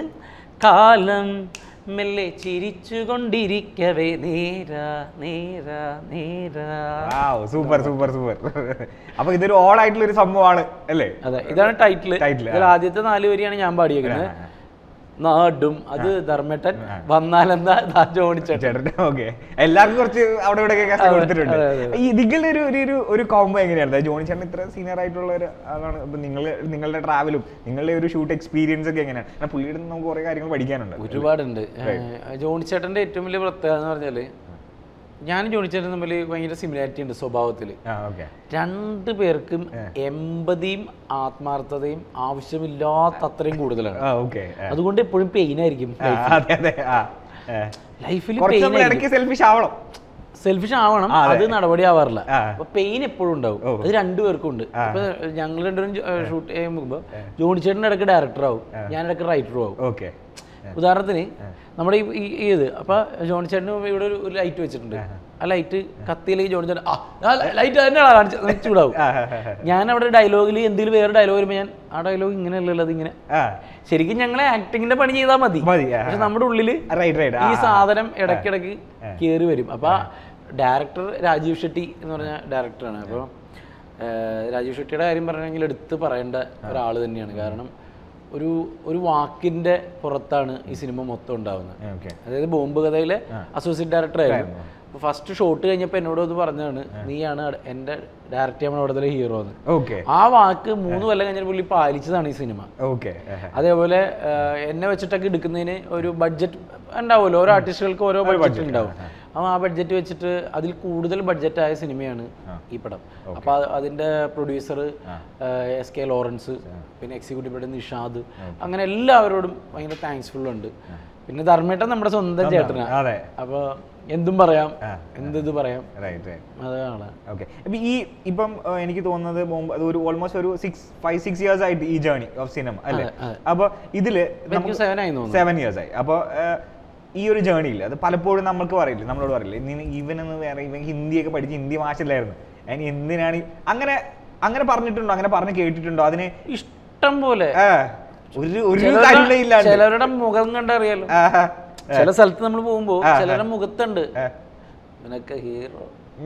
C: കാലം മെല്ലെ ചിരിച്ചുകൊണ്ടിരിക്കവേ നേരാ നേരാ നേരാ.
D: Super super super. അപ്പൊ ഇതൊരു ഓൾ ആയിട്ടുള്ള ഒരു സംഭവമാണ് അല്ലേ?
C: അതെ, ഇതാണ് ടൈറ്റിൽ. ഇതിൽ ആദ്യത്തെ നാല് വരിയാണ് ഞാൻ പാടിയേക്കുന്നത്. നാടും അത് ധർമ്മേട്ടൻ, വന്നാലെന്താ ജോണിച്ചേട്ടൻ.
D: ഓക്കെ, എല്ലാവർക്കും കുറച്ച് അവിടെ ഇവിടെ കൊടുത്തിട്ടുണ്ട്. ഈ നിങ്ങളുടെ ഒരു ഒരു ഒരു കോംബോ എങ്ങനെയാണ്? ജോണിച്ചേട്ടൻ ഇത്ര സീനിയർ ആയിട്ടുള്ള ഒരു ആളാണ്. അപ്പൊ നിങ്ങൾ നിങ്ങളുടെ ട്രാവലും നിങ്ങളുടെ ഒരു ഷൂട്ട് എക്സ്പീരിയൻസ് ഒക്കെ എങ്ങനെയാണ്? കാരണം പുള്ളിയുടെ നമുക്ക് കുറെ കാര്യങ്ങൾ പഠിക്കാനുണ്ട്.
C: ഒരുപാടുണ്ട്. ജോണിച്ചേട്ടന്റെ ഏറ്റവും വലിയ പ്രത്യേകത എന്ന് പറഞ്ഞാല് ഞാനും ജോണിച്ചേട്ടനും തമ്മിൽ ഭയങ്കര സിമിലാരിറ്റി ഉണ്ട് സ്വഭാവത്തിൽ. രണ്ടു പേർക്കും എമ്പതിയും ആത്മാർത്ഥതയും ആവശ്യമില്ലാത്ത അത്രയും കൂടുതലാണ്. അതുകൊണ്ട് എപ്പോഴും പെയിൻ ആയിരിക്കും ലൈഫിൽ. സെൽഫിഷ് ആവണം, അത് നടപടി ആവാറില്ല. അപ്പൊ പെയിൻ എപ്പോഴും ഉണ്ടാവും. അത് രണ്ടുപേർക്കും ഉണ്ട്. ഇപ്പൊ ഞങ്ങൾ രണ്ടുപേരും ഷൂട്ട് ചെയ്യുമ്പോ ജോണിച്ചേട്ടൻ ഇടയ്ക്ക് ഡയറക്ടർ ആവും, ഞാൻ ഇടയ്ക്ക് റൈറ്ററും ആവും. ഉദാഹരണത്തിന് നമ്മുടെ ഈ ഇത് അപ്പൊ ജോണിച്ചേട്ടന് ഇവിടെ ഒരു ലൈറ്റ് വെച്ചിട്ടുണ്ട്. ആ ലൈറ്റ് കത്തിയിലേക്ക് ജോണിച്ചേട്ടൻ ആ ലൈറ്റ് തന്നെയാണ് കാണിച്ചത് ചൂടാവും. ഞാൻ അവിടെ ഡയലോഗിൽ എന്തെങ്കിലും വേറെ ഡയലോഗ് വരുമ്പോൾ ഞാൻ ആ ഡയലോഗ് ഇങ്ങനെയല്ലല്ലോ അത് ഇങ്ങനെ. ശരിക്കും ഞങ്ങളെ ആക്ടിങ്ങിന്റെ പണി ചെയ്താൽ മതി, പക്ഷെ നമ്മുടെ ഉള്ളില് ഈ സാധനം ഇടയ്ക്കിടയ്ക്ക് കയറി വരും. അപ്പൊ ഡയറക്ടർ രാജീവ് ഷെട്ടി എന്ന് പറഞ്ഞ ഡയറക്ടറാണ്. അപ്പോൾ രാജീവ് ഷെട്ടിയുടെ കാര്യം പറഞ്ഞെങ്കിൽ എടുത്ത് പറയേണ്ട ഒരാൾ തന്നെയാണ്. കാരണം ഒരു ഒരു വാക്കിന്റെ പുറത്താണ് ഈ സിനിമ മൊത്തം ഉണ്ടാവുന്നത്. അതായത് ബോംബ് കഥയിലെ അസോസിയേറ്റ് ഡയറക്ടർ ആയിരുന്നു. അപ്പൊ ഫസ്റ്റ് ഷോട്ട് കഴിഞ്ഞപ്പോൾ എന്നോട് അത് പറഞ്ഞതാണ്, നീയാണ് എന്റെ ഡയറക്റ്റ് ചെയ്യാൻ അവിടുത്തെ ഹീറോ എന്ന്. ആ വാക്ക് മൂന്ന് കൊല്ലം കഴിഞ്ഞാൽ പുള്ളി പാലിച്ചതാണ് ഈ സിനിമ. അതേപോലെ എന്നെ വെച്ചിട്ടൊക്കെ എടുക്കുന്നതിന് ഒരു ബഡ്ജറ്റ് ഉണ്ടാവുമല്ലോ, ഓരോ ആർട്ടിസ്റ്റുകൾക്ക് ഓരോ ബഡ്ജറ്റ് ഉണ്ടാവും. അപ്പോൾ ആ ബഡ്ജറ്റ് വെച്ചിട്ട് അതിൽ കൂടുതൽ ബഡ്ജറ്റായ സിനിമയാണ് ഈ പടം. അപ്പോൾ അതിൻ്റെ പ്രൊഡ്യൂസർ എസ് കെ ലോറൻസ്, പിന്നെ എക്സിക്യൂട്ടീവ് പ്രൊഡ്യൂസർ നിഷാദ്, അങ്ങനെ എല്ലാവരോടും ഭയങ്കര താങ്ക്സ്ഫുൾ ഉണ്ട്. പിന്നെ ധർമ്മേട്ടൻ നമ്മുടെ സ്വന്തം ചേട്ടനാണ്. അപ്പോൾ എന്തും പറയാം, എന്ത് പറയാം. അതാണ്.
D: ഓക്കെ, അപ്പം ഈ ഇപ്പം എനിക്ക് തോന്നുന്നത് ഒരു ഓൾമോസ്റ്റ് ഒരു സിക്സ് ഫൈവ് സിക്സ് ഇയേഴ്സ് ആയിട്ട് ഈ ജേർണി ഓഫ് സിനിമ അല്ലേ? അപ്പോൾ ഇതിൽ
C: സെവൻ ആയി
D: സെവൻ ഇയേഴ്സ് ആയി. അപ്പോൾ ഈ ഒരു ജേർണിയിൽ അത് പലപ്പോഴും നമ്മൾക്ക് പറയില്ല, നമ്മളോട് പറയില്ല, ഇനി ഇവനെന്ന് വേറെ ഇവൻ ഹിന്ദിയൊക്കെ പഠിച്ച് ഹിന്ദി മാഷില്ലായിരുന്നു, അതിന് എന്തിനാണ് അങ്ങനെ അങ്ങനെ പറഞ്ഞിട്ടുണ്ടോ? അങ്ങനെ പറഞ്ഞ് കേട്ടിട്ടുണ്ടോ? അതിന്
C: ഇഷ്ടം പോലെ
D: ഒരു
C: ചിലരുടെ മുഖം കണ്ടറിയാലോ. ചില സ്ഥലത്ത് നമ്മൾ പോകുമ്പോ ചിലരുടെ മുഖത്തുണ്ട് ഇവനൊക്കെ ഹീറോ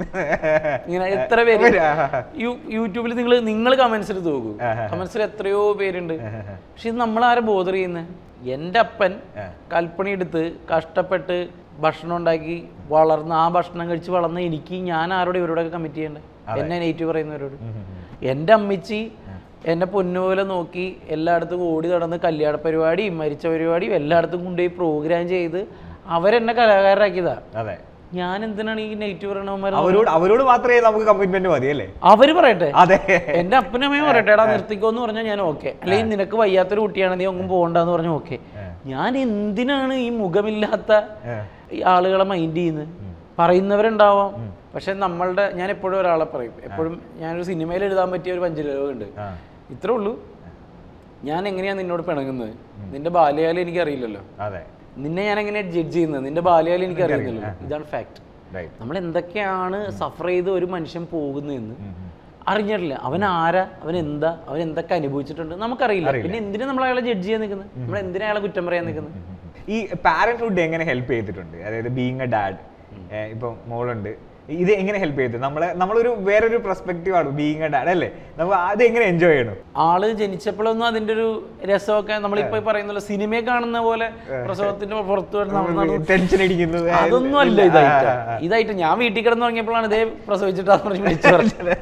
C: ഇങ്ങനെ എത്ര പേര് യൂട്യൂബിൽ നിങ്ങൾ നിങ്ങൾ കമന്റ്സ് എടുത്ത് നോക്കൂ. കമന്റ്സിൽ എത്രയോ പേരുണ്ട്. പക്ഷെ ഇത് നമ്മളാരെ ബോധർ ചെയ്യുന്നത്? എൻ്റെ അപ്പൻ കൽപ്പണി എടുത്ത് കഷ്ടപ്പെട്ട് ഭക്ഷണം ഉണ്ടാക്കി വളർന്ന് ആ ഭക്ഷണം കഴിച്ച് വളർന്ന എനിക്ക് ഞാൻ ആരോടെ ഇവരോടൊക്കെ കമ്മിറ്റ് ചെയ്യണ്ടേ? എന്നെ നെഗറ്റീവ് പറയുന്നവരോട്. എൻ്റെ അമ്മച്ചി എന്നെ പൊന്നുപോലെ നോക്കി എല്ലായിടത്തും ഓടി നടന്ന് കല്യാണ പരിപാടിയും മരിച്ച പരിപാടിയും എല്ലായിടത്തും കൊണ്ടുപോയി പ്രോഗ്രാം ചെയ്ത് അവരെന്നെ കലാകാരനാക്കിയതാ.
D: അതെ,
C: ഞാൻ എന്തിനാണ് ഈ നെഗറ്റീവ് പറയണവന്മാർ?
D: അവരോട് അവരോട് മാത്രമേ നമുക്ക് കമ്മിറ്റ്മെന്റ് മതി അല്ലേ?
C: അവര് പറയട്ടെ.
D: അതെ,
C: എന്റെ അപ്പനും അമ്മയും പറയട്ടെ, എടാ നിർത്തിക്കോന്ന് പറഞ്ഞാൽ ഞാൻ ഓക്കെ, അല്ലെങ്കിൽ നിനക്ക് വയ്യാത്തൊരു കുട്ടിയാണ് നീ ഒന്നും പോകണ്ടെന്ന് പറഞ്ഞാൽ ഓക്കെ. ഞാൻ എന്തിനാണ് ഈ മുഖമില്ലാത്ത ഈ ആളുകളെ മൈൻഡ് ചെയ്യുന്നത്? പറയുന്നവരുണ്ടാവാം, പക്ഷെ നമ്മളുടെ, ഞാൻ എപ്പോഴും ഒരാളെ പറയും, എപ്പോഴും ഞാനൊരു സിനിമയിൽ എഴുതാൻ പറ്റിയ ഒരു പഞ്ചലോകമുണ്ട്. ഇത്രേ ഉള്ളൂ, ഞാൻ എങ്ങനെയാ നിന്നോട് പിണങ്ങുന്നത്? നിന്റെ ബാല്യകാലം എനിക്കറിയില്ലല്ലോ, നിന്നെ ഞാൻ എങ്ങനെയാ ജഡ്ജ് ചെയ്യുന്നത്? നിന്റെ ബാല്യകാലം എനിക്ക് അറിയുന്നില്ലല്ലോ. ഇതാണ് ഫാക്ട്. നമ്മൾ എന്തൊക്കെയാണ് സഫർ ചെയ്ത് ഒരു മനുഷ്യൻ പോകുന്നതെന്ന് അറിഞ്ഞിട്ടില്ല. അവൻ ആരാ, അവൻ എന്താ, അവൻ എന്തൊക്കെ അനുഭവിച്ചിട്ടുണ്ട് നമുക്കറിയില്ല. പിന്നെ എന്തിനാ നമ്മൾ അയാളെ ജഡ്ജ് ചെയ്യാൻ നിൽക്കുന്നത്? നമ്മൾ എന്തിനാ അയാളെ കുറ്റം പറയാൻ നിൽക്കുന്നത്?
D: ഈ പാരന്റ്ഹുഡ് എങ്ങനെ ഹെൽപ്പ് ചെയ്തിട്ടുണ്ട്? അതായത് ബീങ് എ ഡാഡ്, ഇപ്പം മോളുണ്ട്, ഇത് എങ്ങനെ ഹെൽപ്പ് ചെയ്തു? നമ്മളെ നമ്മളൊരു വേറൊരു പെർസ്പെക്റ്റീവ് ആണ് ബീങ് എ ഡാഡ് അല്ലേ? നമുക്ക് അത് എങ്ങനെ എൻജോയ് ചെയ്യണം?
C: ആള് ജനിച്ചപ്പോഴൊന്നും അതിന്റെ ഒരു രസമൊക്കെ നമ്മളിപ്പോ പറയുന്നല്ലോ, സിനിമയെ കാണുന്ന പോലെ പ്രസവത്തിന്റെ പുറത്ത്
D: ടെൻഷൻ അടിക്കുന്നത്
C: അതൊന്നും അല്ല. ഇതായിട്ട് ഇതായിട്ട് ഞാൻ വീട്ടിൽ കിടന്നു തുടങ്ങിയപ്പോഴാണ് ഇതേ പ്രസവിച്ചിട്ടാന്ന് പറഞ്ഞ് വിളിച്ചു പറഞ്ഞത്.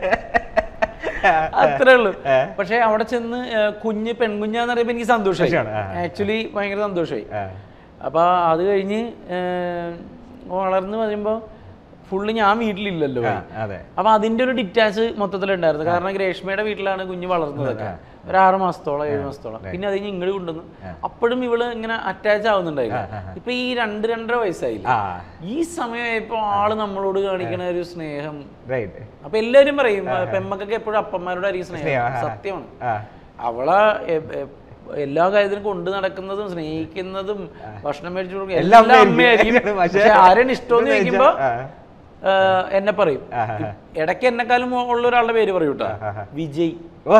C: അത്രേ ഉള്ളൂ. പക്ഷെ അവിടെ ചെന്ന് കുഞ്ഞ് പെൺകുഞ്ഞാന്ന് പറയുമ്പോ എനിക്ക് സന്തോഷമായി, ആക്ച്വലി ഭയങ്കര സന്തോഷമായി. അപ്പൊ അത് കഴിഞ്ഞ് വളർന്ന് വരുമ്പോ ഫുള്ള് ഞാൻ വീട്ടിലില്ലല്ലോ. അപ്പൊ അതിന്റെ ഒരു ഡിറ്റാച്ച് മൊത്തത്തിലുണ്ടായിരുന്നു. കാരണം ഗ്രേഷ്മയുടെ വീട്ടിലാണ് കുഞ്ഞ് വളർന്നതൊക്കെ ഒരു ആറ് മാസത്തോളം ഏഴ് മാസത്തോളം. പിന്നെ അത് കഴിഞ്ഞ് ഇങ്ങോട്ട് കൊണ്ടുവന്നു. അപ്പോഴും ഇവള് ഇങ്ങനെ അറ്റാച്ച് ആവുന്നുണ്ടായില്ല. ഇപ്പൊ ഈ രണ്ട് രണ്ടര വയസ്സായില്ല, ഈ സമയമായപ്പോ ആള് നമ്മളോട് കാണിക്കണ ഒരു സ്നേഹം. അപ്പൊ എല്ലാരും പറയും പെമ്മക്കൊക്കെ എപ്പോഴും അപ്പന്മാരോടായിരിക്കും സ്നേഹം. സത്യമാണ്. അവളെ എല്ലാ കാര്യത്തിലും കൊണ്ടു നടക്കുന്നതും സ്നേഹിക്കുന്നതും ഭക്ഷണം മേടിച്ചു കൊടുക്കും എല്ലാം അമ്മയായിരിക്കും. പക്ഷെ ആരാണ് ഇഷ്ടമെന്ന് ചോദിക്കുമ്പോ എന്നെ പറയും. ഇടയ്ക്ക് എന്നെക്കാളും ഉള്ള ഒരാളുടെ പേര് പറയൂ കേട്ടോ, വിജയ്.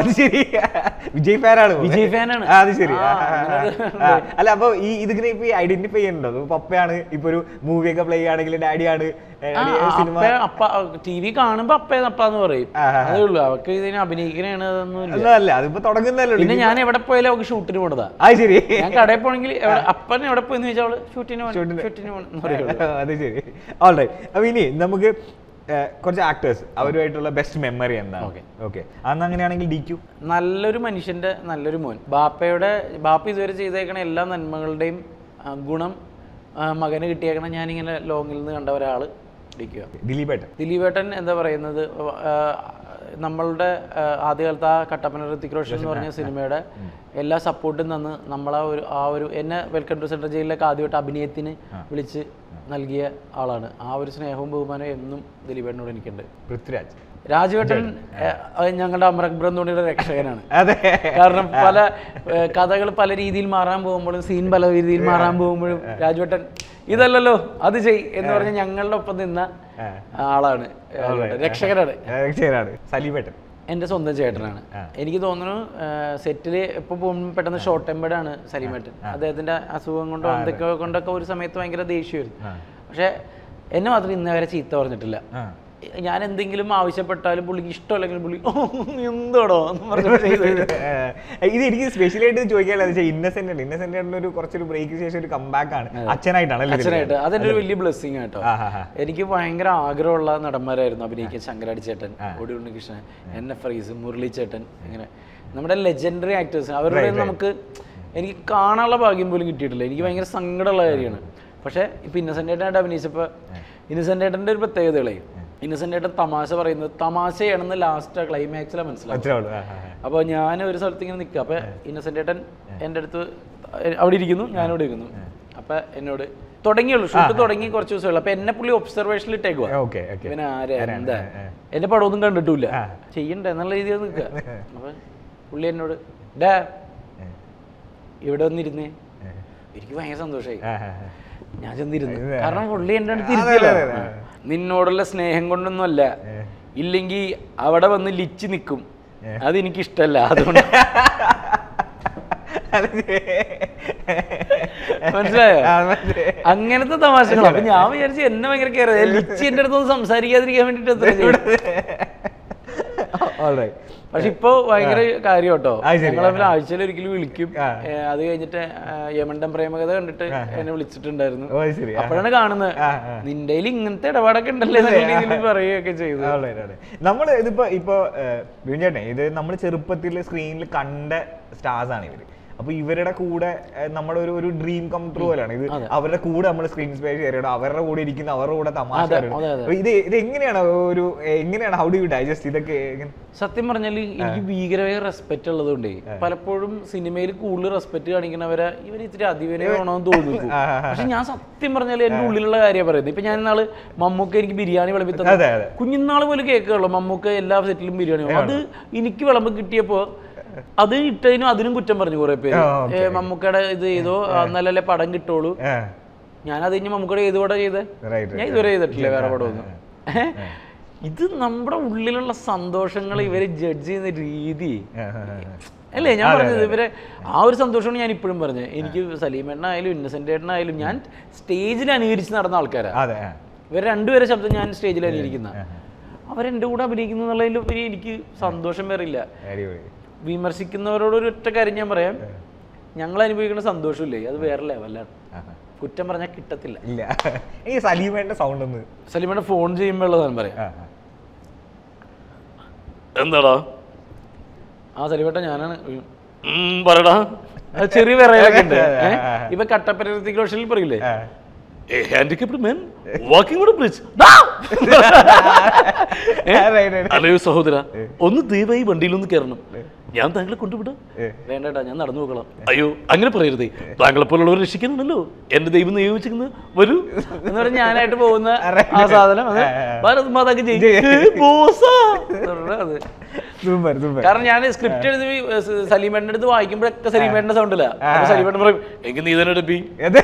D: വിജയ് ഫാനാണ്.
C: വിജയ് ഫാനാണ്.
D: അത് ശരി. അല്ല, അപ്പൊ ഈ ഇതിനെ ഇപ്പൊ ഐഡന്റിഫൈ ചെയ്യുന്നുണ്ടോ? പപ്പയാണ് ഇപ്പൊ ഒരു മൂവി ഒക്കെ പ്ലേ ആണെങ്കിൽ ഡാഡിയാണ്,
C: അപ്പ ടി വി കാണുമ്പോ അപ്പ അപ്പാന്ന് പറയും. അതേ ഉള്ളൂ. അവർക്ക് ഇതിനെ അഭിനയിക്കണേണ് അതൊന്നും അല്ല.
D: അതിപ്പോ തുടങ്ങുന്നല്ലോ.
C: പിന്നെ ഞാൻ എവിടെ പോയാലും അവർക്ക് ഷൂട്ടിന് പോണതാ.
D: അത് ശരി.
C: ഞാൻ കടയിൽ പോണെങ്കിൽ അപ്പൻ എവിടെ പോയെന്ന് ചോദിച്ചാൽ അവള് ഷൂട്ടിന് ഷൂട്ടിന് പോകണം.
D: അത് ശരി. ഓൾറൈറ്റ്. അപ്പൊ ഇനി നമുക്ക് കുറച്ച് ആക്ടേഴ്സ്, അവരുമായിട്ടുള്ള ബെസ്റ്റ് മെമ്മറി എന്താണ്? ഓക്കെ, അന്ന് അങ്ങനെയാണെങ്കിൽ ഡി ക്യു.
C: നല്ലൊരു മനുഷ്യന്റെ നല്ലൊരു മോൻ. ബാപ്പയുടെ ബാപ്പ ഇതുവരെ ചെയ്തേക്കണ എല്ലാ നന്മകളുടെയും ഗുണം മകന് കിട്ടിയേക്കണം. ഞാനിങ്ങനെ ലോങ്ങിൽ നിന്ന് കണ്ട ഒരാള് ഡി ക്യു.
D: ദിലീപേട്ടൻ.
C: ദിലീപേട്ടൻ എന്താ പറയുന്നത്, നമ്മളുടെ ആദ്യകാലത്ത് ആ കട്ടപ്പന ഋത്തിക് റോഷൻ എന്ന് പറഞ്ഞ സിനിമയുടെ എല്ലാ സപ്പോർട്ടും തന്ന് നമ്മളാ ഒരു ആ ഒരു എന്നെ വെൽക്കം ടു സെൻട്രൽ ജയിലിലൊക്കെ ആദ്യമായിട്ട് അഭിനയത്തിന് വിളിച്ച് നൽകിയ ആളാണ്. ആ ഒരു സ്നേഹവും ബഹുമാനവും എന്നും ദിലീപേട്ടനോട് എനിക്കുണ്ട്.
D: പൃഥ്വിരാജ്.
C: രാജുവേട്ടൻ ഞങ്ങളുടെ അമരക്ബ്രം തോണിയുടെ രക്ഷകനാണ്. കാരണം പല കഥകൾ പല രീതിയിൽ മാറാൻ പോകുമ്പോഴും സീൻ പല രീതിയിൽ മാറാൻ പോകുമ്പോഴും രാജുവേട്ടൻ ഇതല്ലല്ലോ അത് ചെയ് എന്ന് പറഞ്ഞ് ഞങ്ങളുടെ ഒപ്പം നിന്ന ആളാണ്, രക്ഷകനാണ്.
D: സലീമേട്ടൻ
C: എൻ്റെ സ്വന്തം ചേട്ടനാണ്. എനിക്ക് തോന്നുന്നു സെറ്റില് എപ്പോൾ പോകുമ്പോൾ പെട്ടെന്ന് ഷോർട്ട് ടെമ്പേർഡാണ് സലീമേട്ടൻ. അദ്ദേഹത്തിൻ്റെ അസുഖം കൊണ്ടോ എന്തൊക്കെ കൊണ്ടൊക്കെ ഒരു സമയത്ത് ഭയങ്കര ദേഷ്യമായിരുന്നു. പക്ഷെ എന്നെ മാത്രം ഇന്നേ വരെ ചീത്ത പറഞ്ഞിട്ടില്ല. ഞാൻ എന്തെങ്കിലും ആവശ്യപ്പെട്ടാലും പുള്ളിക്ക് ഇഷ്ടമല്ലെങ്കിൽ പുള്ളി എന്തോടോ എന്ന് പറഞ്ഞു.
D: ഇത് എനിക്ക് സ്പെഷ്യലായിട്ട് ചോദിക്കാനുള്ള ഇന്നസെന്റ് ആണ്. ഇന്നസെന്റ് ഒരു കുറച്ചൊരു ബ്രേക്കിന് ശേഷം ഒരു കംബാക്ക് ആണ്. അച്ഛനായിട്ടാണ്.
C: അച്ഛനായിട്ട് അതെന്റെ ഒരു വലിയ ബ്ലെസ്സിങ് ആട്ടോ. എനിക്ക് ഭയങ്കര ആഗ്രഹമുള്ള നടന്മാരായിരുന്നു അഭിനയിക്കാൻ. ശങ്കരാടി ചേട്ടൻ, ഒടി ഉണ്ണികൃഷ്ണൻ, എൻ എഫ് റീസ്, മുരളി ചേട്ടൻ, ഇങ്ങനെ നമ്മുടെ ലെജൻഡറി ആക്ടേഴ്സ്. അവരുടെ നമുക്ക് എനിക്ക് കാണാനുള്ള ഭാഗ്യം പോലും കിട്ടിയിട്ടില്ല. എനിക്ക് ഭയങ്കര സങ്കടമുള്ള കാര്യമാണ്. പക്ഷെ ഇപ്പൊ ഇന്നസെന്റ് ഏട്ടനായിട്ട് അഭിനയിച്ചപ്പോ ഇന്നസെന്റ് ഏട്ടന്റെ ഒരു പ്രത്യേകതകളെ, ഇന്നസെന്റ് ഏട്ടൻ തമാശ പറയുന്നത് തമാശയാണെന്ന് ലാസ്റ്റ് ക്ലൈമാക്സിലാണ് മനസ്സിലാവും. അപ്പോൾ ഞാൻ ഒരു സ്ഥലത്ത് ഇങ്ങനെ നിൽക്കുക. അപ്പോൾ ഇന്നസെന്റ് ഏട്ടൻ എൻ്റെ അടുത്ത് അവിടെ ഇരിക്കുന്നു, ഞാനിവിടെ ഇരിക്കുന്നു. അപ്പം എന്നോട് തുടങ്ങിയുള്ളൂ, ഷൂട്ട് തുടങ്ങി കുറച്ച് ദിവസമുള്ളൂ. അപ്പം എന്നെ പുള്ളി ഒബ്സർവേഷനിൽ ഇട്ടേക്കുക. പിന്നെ ആരാ എന്താ എൻ്റെ പടമൊന്നും കണ്ടിട്ടില്ല, ചെയ്യണ്ടേ എന്നുള്ള രീതിയിൽ നിൽക്കുക. അപ്പം പുള്ളി എന്നോട് ഡാ ഇവിടെ വന്നിരുന്നേ. എനിക്ക് ഭയങ്കര സന്തോഷമായി. ഞാൻ ചെന്നിരുന്നു. കാരണം പുള്ളി എൻ്റെ അടുത്ത് ഇരിക്കില്ല. നിന്നോടുള്ള സ്നേഹം കൊണ്ടൊന്നുമല്ല, ഇല്ലെങ്കിൽ അവിടെ വന്ന് ലിച്ച് നിൽക്കും, അതെനിക്കിഷ്ടല്ല. അതുകൊണ്ട് മനസ്സിലായോ? അങ്ങനത്തെ തമാശകൾ. അപ്പൊ ഞാൻ വിചാരിച്ചു എന്നെ ഭയങ്കര കയറി ലിച്ച് എൻ്റെ അടുത്തൊന്നും സംസാരിക്കാതിരിക്കാൻ വേണ്ടിട്ട് എത്ര പക്ഷെ ഇപ്പൊ ഭയങ്കര കാര്യം കേട്ടോ. ഞങ്ങൾ ആഴ്ചയിൽ ഒരിക്കലും വിളിക്കും. അത് കഴിഞ്ഞിട്ട് യമണ്ടൻ പ്രേമകഥ കണ്ടിട്ട് എന്നെ വിളിച്ചിട്ടുണ്ടായിരുന്നു. അപ്പോഴാണ് കാണുന്നത് നിന്റെ ഇങ്ങനത്തെ ഇടപാടൊക്കെ ഉണ്ടല്ലേ രീതിയിൽ പറയുകയൊക്കെ ചെയ്തു.
D: നമ്മള് ഇതിപ്പോ ഇപ്പൊ ചേട്ടനെ ഇത് നമ്മൾ ചെറുപ്പത്തിൽ സ്ക്രീനിൽ കണ്ട സ്റ്റാർസ് ആണ് ഇവര്. അപ്പൊ ഇവരുടെ കൂടെ നമ്മുടെ ഒരു ഒരു ഡ്രീം കം ട്രൂ പോലെയാണ് ഇത്. അവരുടെ കൂടെ നമ്മൾ സ്ക്രീൻ സ്പേസ് ചെയ്യണം, അവരുടെ കൂടെ ഇരിക്കുന്ന അവരുടെ കൂടെ തമാശ. ഇത് ഇത് എങ്ങനെയാണ് ഒരു എങ്ങനെയാണ് ഹൗ ഡു യു ഡൈജസ്റ്റ് ഇതൊക്കെ?
C: സത്യം പറഞ്ഞാൽ എനിക്ക് ഭീകരമായ റെസ്പെക്ട് ഉള്ളതുകൊണ്ടേ പലപ്പോഴും സിനിമയിൽ കൂടുതൽ റെസ്പെക്ട് കാണിക്കുന്നവരെ ഇവർ ഇത്തിരി അതിവിനയമാണോന്ന് തോന്നുന്നു. പക്ഷെ ഞാൻ സത്യം പറഞ്ഞാൽ എന്റെ ഉള്ളിലുള്ള കാര്യം പറയുന്നത്. ഇപ്പൊ ഞാൻ ഇന്നാള് മമ്മൂക്ക എനിക്ക് ബിരിയാണി വിളമ്പി തന്നെ കുഞ്ഞുനാള് പോലെ കേൾക്കുള്ളൂ. മമ്മൂക്ക എല്ലാ സെറ്റിലും ബിരിയാണി. അത് എനിക്ക് വിളമ്പ് കിട്ടിയപ്പോ അത് ഇട്ടതിനും അതിനും കുറ്റം പറഞ്ഞു കുറെ പേര്. മമ്മൂക്കയുടെ ഇത് ചെയ്തോ എന്നാലല്ലേ പടം കിട്ടുള്ളൂ. ഞാൻ അത് കഴിഞ്ഞ് മമ്മൂക്കയുടെ ഏത് പടം ചെയ്തേ? ഞാൻ ഇതുവരെ ചെയ്തിട്ടില്ല വേറെ പടമൊന്നും. ഇത് നമ്മുടെ ഉള്ളിലുള്ള സന്തോഷങ്ങൾ ഇവര് ജഡ്ജ് ചെയ്യുന്ന രീതി അല്ലേ ഞാൻ പറഞ്ഞത്. ഇവരെ ആ ഒരു സന്തോഷമാണ് ഞാൻ ഇപ്പോഴും പറഞ്ഞത്. എനിക്ക് സലീമേട്ടനായാലും ഇന്നസെന്റ് ഏട്ടനായാലും ഞാൻ സ്റ്റേജിൽ അനുകരിച്ച് നടന്ന ആൾക്കാരാ. ഇവർ രണ്ടുപേരെ ശബ്ദം ഞാൻ സ്റ്റേജിൽ അനുകരിക്കുന്ന. അവരെന്റെ കൂടെ അഭിനയിക്കുന്ന എന്നുള്ളതിൽ എനിക്ക് സന്തോഷം വരില്ല. വിമർശിക്കുന്നവരോട് ഒരു ഒറ്റ കാര്യം ഞാൻ പറയാം, ഞങ്ങൾ അനുഭവിക്കുന്ന സന്തോഷമില്ലേ അത് വേറെ ലെവലാണ്. കുറ്റം പറഞ്ഞാൽ കിട്ടത്തില്ല.
D: ഇല്ല ഈ സലീമേട്ടന്റെ സൗണ്ട് ഒന്ന്
C: സലീമേട്ടൻ ഫോൺ ചെയ്യുമ്പോൾ ഉള്ളതാണ് പറയാം. എന്താടാ ആ സലീമേട്ടൻ ഞാനാണ് പറയടാ. ചെറിയ വിറയൊക്കെ ഉണ്ട്. ഇപ്പൊ കട്ടപ്പന റോഷനിൽ പറയില്ലേ അല്ലയോ സഹോദര ഒന്ന് ദയവായി വണ്ടിയിലൊന്ന് കയറണം, ഞാൻ താങ്കളെ കൊണ്ടുവിടാം. വേണ്ടട്ടാ ഞാൻ നടന്നു നോക്കണം. അയ്യോ അങ്ങനെ പറയരുതേ, താങ്കളെ പോലുള്ളവർ രക്ഷിക്കുന്നുണ്ടല്ലോ, എന്റെ ദൈവം നിയോഗിച്ചിരിക്കുന്നത് വരൂ എന്ന് പറഞ്ഞ് ഞാനായിട്ട് പോകുന്ന ആ സാധനം ഭാരത് മാതാക്ക് കാരണം ഞാൻ സ്ക്രിപ്റ്റ് എഴുതി സലീമേട്ടൻ്റെ അടുത്ത് വായിക്കുമ്പോഴൊക്കെ സലീമേട്ടന്റെ സൗണ്ടില്ല. സലീമേട്ടൻ പറയും എങ്കിൽ നീ തന്നെ എടുപ്പി.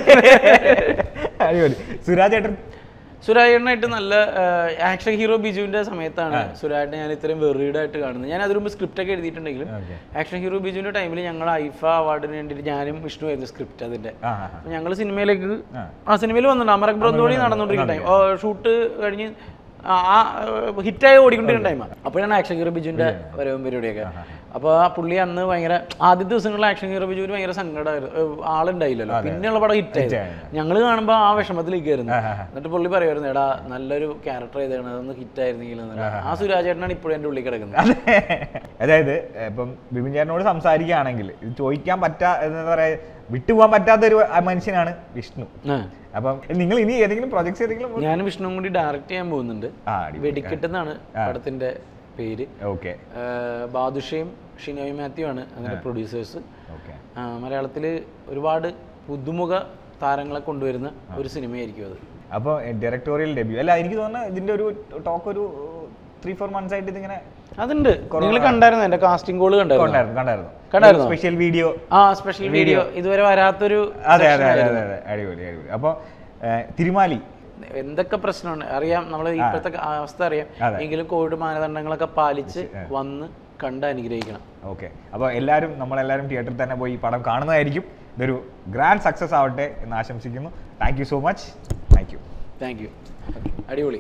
D: സുരാജേട്ടൻ
C: സുരാജേട്ടനായിട്ട് നല്ല ആക്ഷൻ ഹീറോ ബിജുവിന്റെ സമയത്താണ് സുരാജേട്ടനെ ഞാൻ ഇത്രയും വെറീഡായിട്ട് കാണുന്നത്. ഞാൻ അതിന് മുമ്പ് സ്ക്രിപ്റ്റ് ഒക്കെ എഴുതിയിട്ടുണ്ടെങ്കിലും ആക്ഷൻ ഹീറോ ബിജുവിന്റെ ടൈമിൽ ഞങ്ങൾ ഐഫ അവാർഡിന് വേണ്ടിയിട്ട് ഞാനും വിഷ്ണു ആയിരുന്നു സ്ക്രിപ്റ്റ് അതിന്റെ. ഞങ്ങൾ സിനിമയിലേക്ക് ആ സിനിമയിൽ വന്നിട്ടുണ്ട്. അമരക് ബ്രോന്തോണി നടന്നുകൊണ്ടിരിക്കുന്ന ടൈം ഷൂട്ട് കഴിഞ്ഞ് ആ ഹിറ്റായി ഓടിക്കൊണ്ടിരിക്കുന്ന ടൈമാണ്. അപ്പോഴാണ് ആക്ഷൻ ഹീറോ ബിജുവിന്റെ വരവും പരിപാടിയൊക്കെ. അപ്പോൾ ആ പുള്ളി അന്ന് ഭയങ്കര ആദ്യ ദിവസങ്ങളിൽ ആക്ഷൻ ഹീറോ ബിജുവിന് ഭയങ്കര സങ്കടമായിരുന്നു, ആളുണ്ടായില്ലല്ലോ. പിന്നെയുള്ള പടം ഹിറ്റായി. ഞങ്ങൾ കാണുമ്പോൾ ആ വിഷമത്തിലേക്കായിരുന്നു. എന്നിട്ട് പുള്ളി പറയുമായിരുന്നു എടാ നല്ലൊരു ക്യാരക്ടർ ചെയ്തേക്കണം, അതൊന്ന് ഹിറ്റായിരുന്നെങ്കിൽ. ആ സുരാജേട്ടനാണ് ഇപ്പോഴും എൻ്റെ ഉള്ളിൽ കിടക്കുന്നത്.
D: അതായത് ഇപ്പം ബിബിൻ ചേട്ടനോട് സംസാരിക്കുകയാണെങ്കിൽ ഇത് ചോദിക്കാൻ പറ്റാ എന്താ പറയാ വിട്ടുപോകാൻ പറ്റാത്തൊരു മനുഷ്യനാണ് വിഷ്ണു. അപ്പം നിങ്ങൾ ഇനി ഏതെങ്കിലും പ്രൊജക്ട്സ് ഏതെങ്കിലും?
C: ഞാൻ വിഷ്ണു കൂടി ഡയറക്റ്റ് ചെയ്യാൻ പോകുന്നുണ്ട്. വെടിക്കെട്ടെന്നാണ് പടത്തിന്റെ പേര്.
D: ഓക്കെ.
C: ബാദുഷയും ഷിനോയ് മാത്യു ആണ് അതിന്റെ പ്രൊഡ്യൂസേഴ്സ്. മലയാളത്തിൽ ഒരുപാട് പുതുമുഖ താരങ്ങളെ കൊണ്ടുവരുന്ന ഒരു സിനിമയായിരിക്കും അത്.
D: അപ്പോൾ ഡയറക്ടോറിയൽ ഡെബ്യൂ അല്ല എനിക്ക് തോന്നുന്നു ഇതിന്റെ ഒരു ടോക്ക് ഒരു ത്രീ ഫോർ മന്ത്സ് ആയിട്ട് ഇതിങ്ങനെ അതുണ്ട്.
C: നിങ്ങൾ കണ്ടായിരുന്നു എന്റെ കാസ്റ്റിംഗ് കോള്? കണ്ടായിരുന്നു
D: കണ്ടായിരുന്നു
C: കണ്ടായിരുന്നു
D: സ്പെഷ്യൽ വീഡിയോ.
C: ആ സ്പെഷ്യൽ വീഡിയോ ഇതുവരെ വരാത്തൊരു.
D: അതെ അതെ അതെ അതെ അടിപൊളി അടിപൊളി. അപ്പോൾ തിരുമാലി
C: എന്തൊക്കെ പ്രശ്നമാണ് അറിയാം, നമ്മൾ ഇപ്പോഴത്തെ അവസ്ഥ അറിയാം. എങ്കിലും കോവിഡ് മാനദണ്ഡങ്ങളൊക്കെ പാലിച്ച് വന്ന് കണ്ട് അനുഗ്രഹിക്കണം.
D: ഓക്കെ. അപ്പോൾ എല്ലാവരും നമ്മളെല്ലാവരും തിയേറ്ററിൽ തന്നെ പോയി പടം കാണുന്നതായിരിക്കും. ഇതൊരു ഗ്രാൻഡ് സക്സസ് ആവട്ടെ എന്ന് ആശംസിക്കുന്നു. Thank you so much. Thank you
C: thank you അടിപൊളി.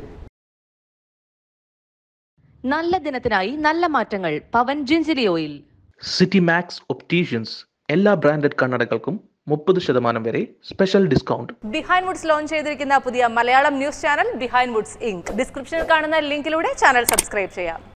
A: നല്ല ദിനത്തിനായി നല്ല മാറ്റങ്ങൾ Pavan gingelly oil.
B: City max opticians എല്ലാ ബ്രാൻഡഡ് കണ്ണടകൾക്കും മുപ്പത് ശതമാനം വരെ സ്പെഷ്യൽ ഡിസ്കൗണ്ട്.
E: ബിഹൈൻഡ്വുഡ്സ് ലോഞ്ച് ചെയ്തിരിക്കുന്ന പുതിയ Malayalam news channel Behindwoods ink. ഡിസ്ക്രിപ്ഷനിൽ കാണുന്ന ലിങ്കിലൂടെ ചാനൽ സബ്സ്ക്രൈബ് ചെയ്യാം.